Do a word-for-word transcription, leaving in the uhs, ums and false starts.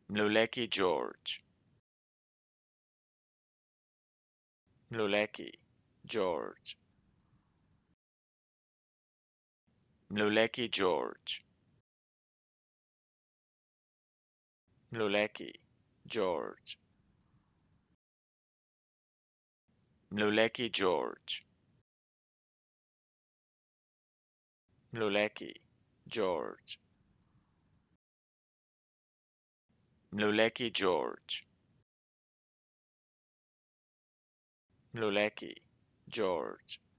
Mluleki George. Mluleki George. Mluleki George. Mluleki George. Mluleki George. Mluleki George. Mluleki George. Mluleki George.